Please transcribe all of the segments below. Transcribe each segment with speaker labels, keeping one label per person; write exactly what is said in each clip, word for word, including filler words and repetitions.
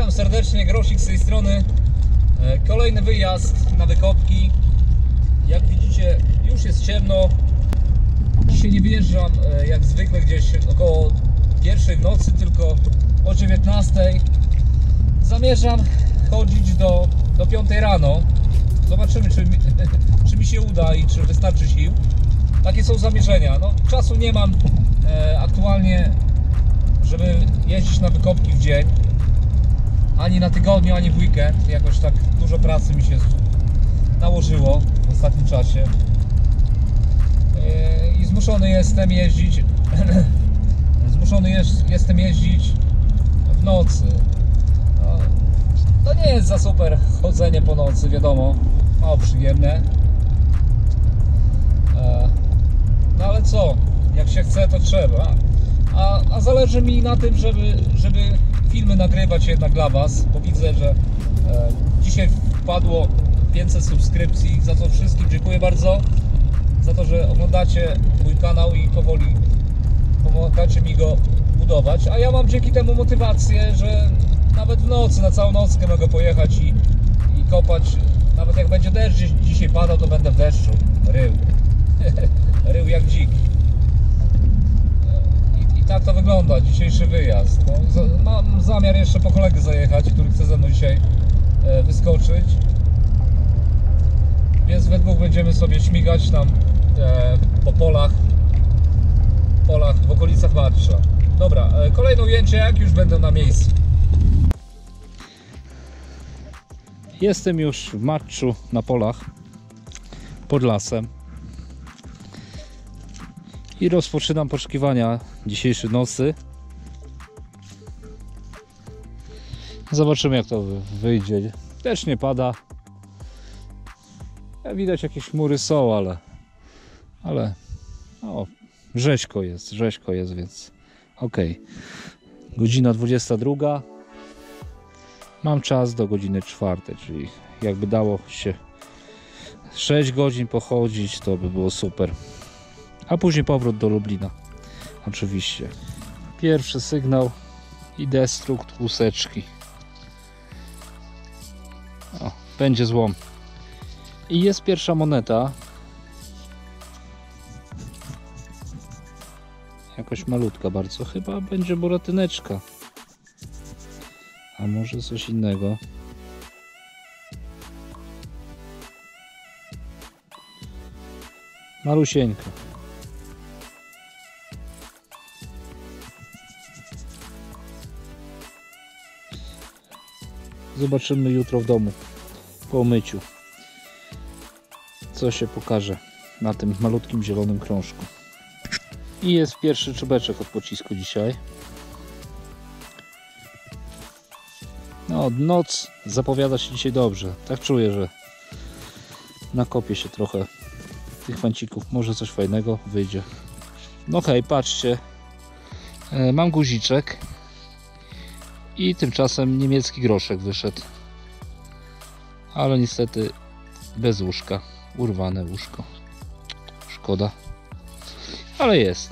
Speaker 1: Witam serdecznie, Grosik z tej strony. Kolejny wyjazd na wykopki. Jak widzicie, już jest ciemno. Dzisiaj nie wyjeżdżam jak zwykle gdzieś około pierwszej w nocy, tylko o dziewiętnastej. Zamierzam chodzić do, do piątej rano. Zobaczymy, czy mi, czy mi się uda i czy wystarczy sił. Takie są zamierzenia. No, czasu nie mam e, aktualnie, żeby jeździć na wykopki w dzień. Ani na tygodniu, ani w weekend. Jakoś tak dużo pracy mi się nałożyło w ostatnim czasie. E, I zmuszony jestem jeździć zmuszony jest, jestem jeździć w nocy. No, to nie jest za super chodzenie po nocy, wiadomo. Mało przyjemne. E, no ale co? Jak się chce, to trzeba. A, a zależy mi na tym, żeby, żeby filmy nagrywać jednak dla Was, bo widzę, że e, dzisiaj wpadło pięćset subskrypcji. Za to wszystkim dziękuję bardzo. Za to, że oglądacie mój kanał i powoli pomagacie mi go budować. A ja mam dzięki temu motywację, że nawet w nocy, na całą nockę mogę pojechać i, i kopać. Nawet jak będzie deszcz dzisiaj padał, to będę w deszczu. Rył. Rył jak dzik. I, I tak to wygląda dzisiejszy wyjazd. No, za, mam zamiar jeszcze po kolegę zajechać, który chce ze mną dzisiaj e, wyskoczyć. Więc we dwóch będziemy sobie śmigać tam e, po polach, polach w okolicach Matrza. Dobra, e, kolejne ujęcie, jak już będę na miejscu. Jestem już w Matrzu na polach pod lasem i rozpoczynam poszukiwania dzisiejszej nocy. Zobaczymy, jak to wyjdzie. Też nie pada. Widać, jakieś chmury są, ale ale o, rzeźko jest, rzeźko jest, więc ok. Godzina dwudziesta druga. Mam czas do godziny czwartej, czyli jakby dało się sześć godzin pochodzić, to by było super. A później powrót do Lublina. Oczywiście. Pierwszy sygnał i destrukt łuseczki. O, będzie złom. I jest pierwsza moneta. Jakoś malutka bardzo. Chyba będzie buratyneczka. A może coś innego. Malusieńka. Zobaczymy jutro w domu po umyciu, co się pokaże na tym malutkim zielonym krążku. I jest pierwszy czubeczek od pocisku dzisiaj. No, noc zapowiada się dzisiaj dobrze. Tak czuję, że nakopię się trochę tych fancików. Może coś fajnego wyjdzie. No hej, patrzcie. E, mam guziczek. I tymczasem niemiecki groszek wyszedł. Ale niestety bez łóżka. Urwane łóżko. Szkoda. Ale jest.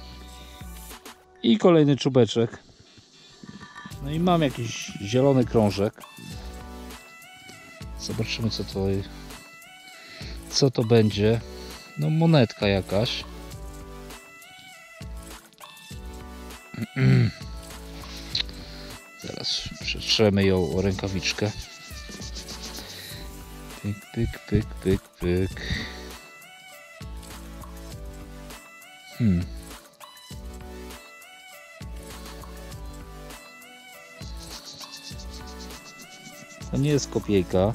Speaker 1: I kolejny czubeczek. No i mam jakiś zielony krążek. Zobaczymy, co to co to będzie. No, monetka jakaś. Zaraz przetrzemy ją o rękawiczkę. Pyk, pyk, pyk, pyk, pyk. Hmm. To nie jest kopiejka.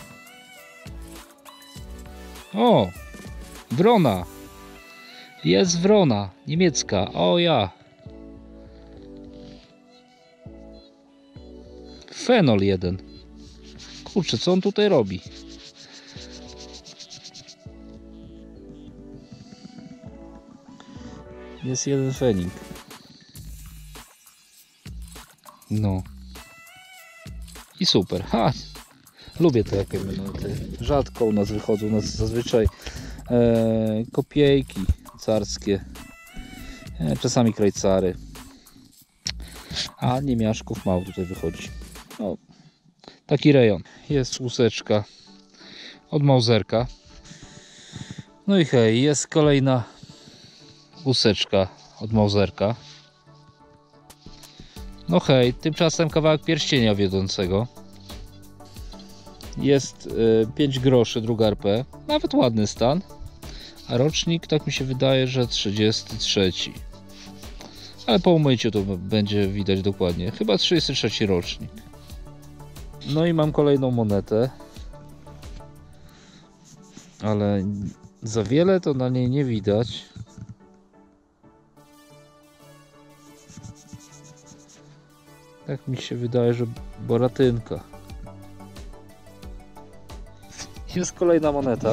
Speaker 1: O! Wrona! Jest wrona! Niemiecka! O ja! Fenol jeden. Kurczę, co on tutaj robi? Jest jeden fenik. No. I super. Ha! Lubię te jakie monety. Rzadko u nas wychodzą. U nas zazwyczaj e, kopiejki carskie. E, czasami krajcary. A niemiaszków mało tutaj wychodzi. No, taki rejon. Jest łuseczka od Mauserka. No i hej, jest kolejna łuseczka od Mauserka. No hej, tymczasem kawałek pierścienia wiodącego. Jest y, pięć groszy, druga R P. Nawet ładny stan. A rocznik, tak mi się wydaje, że trzydziesty trzeci. Ale po umyciu to będzie widać dokładnie. Chyba trzydziesty trzeci rocznik. No i mam kolejną monetę. Ale za wiele to na niej nie widać. Tak mi się wydaje, że boratynka. Jest kolejna moneta.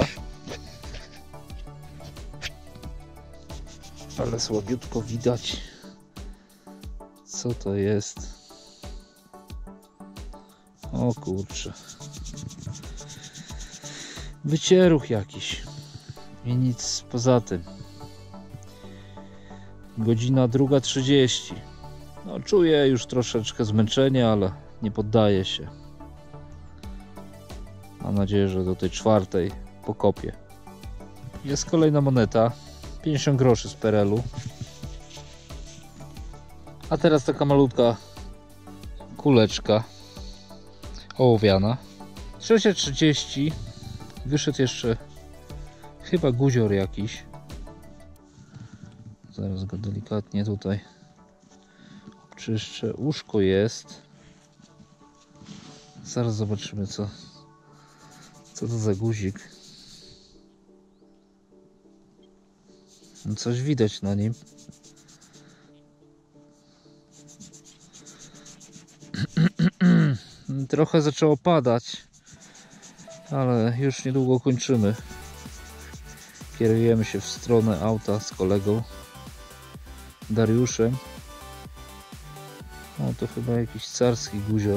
Speaker 1: Ale słabiutko widać, co to jest. O kurczę. Wycieruch jakiś. I nic poza tym. Godzina druga trzydzieści. No, czuję już troszeczkę zmęczenia, ale nie poddaję się. Mam nadzieję, że do tej czwartej pokopię. Jest kolejna moneta. pięćdziesiąt groszy z P R L u. A teraz taka malutka kuleczka ołowiana. trzecia trzydzieści. Wyszedł jeszcze chyba guzior jakiś. Zaraz go delikatnie tutaj obczyszczę. Uszko jest. Zaraz zobaczymy, co co to za guzik. Coś widać na nim. Trochę zaczęło padać, ale już niedługo kończymy. Kierujemy się w stronę auta z kolegą Dariuszem. O, to chyba jakiś carski guzior,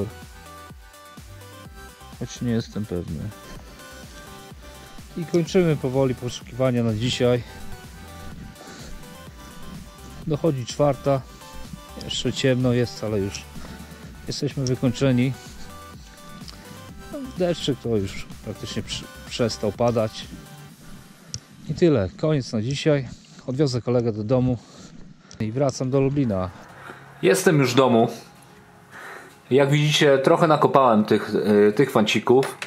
Speaker 1: choć nie jestem pewny. I kończymy powoli poszukiwania na dzisiaj. Dochodzi czwarta, jeszcze ciemno jest, ale już jesteśmy wykończeni. No, deszczyk to już praktycznie przestał padać. I tyle, koniec na dzisiaj. Odwiozę kolegę do domu i wracam do Lublina. Jestem już w domu. Jak widzicie, trochę nakopałem tych, tych fancików.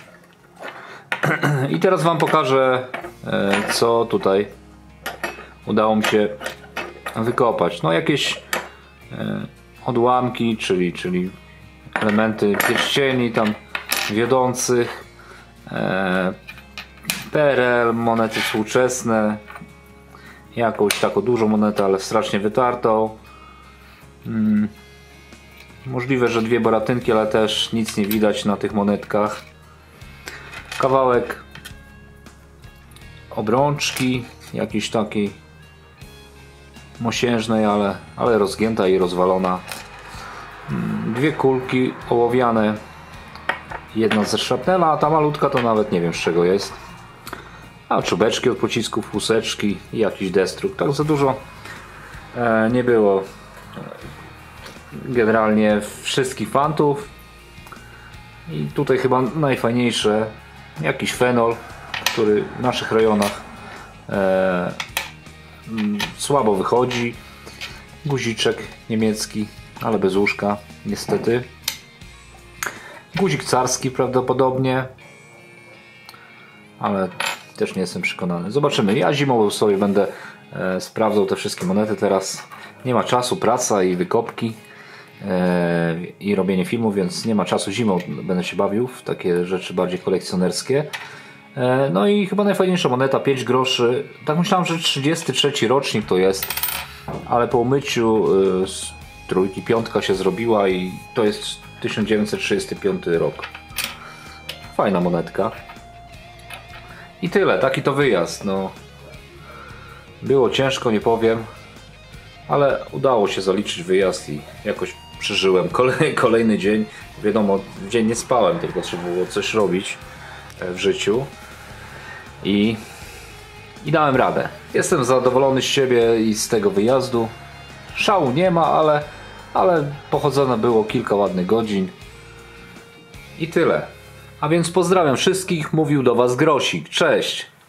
Speaker 1: I teraz wam pokażę, co tutaj udało mi się wykopać. No jakieś odłamki, czyli, czyli elementy pierścieni tam wiodących, P R L, monety współczesne, jakąś taką dużą monetę, ale strasznie wytartą. Hmm. Możliwe, że dwie boratynki, ale też nic nie widać na tych monetkach. Kawałek obrączki, jakiejś takiej mosiężnej, ale, ale rozgięta i rozwalona. Dwie kulki ołowiane, jedna ze szrapnela, a ta malutka to nawet nie wiem z czego jest. A czubeczki od pocisków, łuseczki i jakiś destruk. Tak za dużo e, nie było. Generalnie wszystkich fantów. I tutaj chyba najfajniejsze jakiś fenol, który w naszych rejonach e, słabo wychodzi. Guziczek niemiecki, ale bez łóżka niestety. Guzik carski prawdopodobnie, ale też nie jestem przekonany. Zobaczymy. Ja zimą sobie będę e, sprawdzał te wszystkie monety. Teraz nie ma czasu, praca i wykopki e, i robienie filmów, więc nie ma czasu. Zimą będę się bawił w takie rzeczy bardziej kolekcjonerskie. E, no i chyba najfajniejsza moneta, pięć groszy. Tak myślałem, że trzydziesty trzeci rocznik to jest, ale po umyciu e, z trójki piątka się zrobiła i to jest tysiąc dziewięćset trzydziesty piąty rok. Fajna monetka. I tyle, taki to wyjazd. No, było ciężko, nie powiem, ale udało się zaliczyć wyjazd i jakoś przeżyłem kolejny, kolejny dzień. Wiadomo, w dzień nie spałem, tylko trzeba było coś robić w życiu i, i dałem radę. Jestem zadowolony z siebie i z tego wyjazdu. Szału nie ma, ale, ale pochodzone było kilka ładnych godzin. I tyle. A więc pozdrawiam wszystkich, mówił do Was Grosik. Cześć!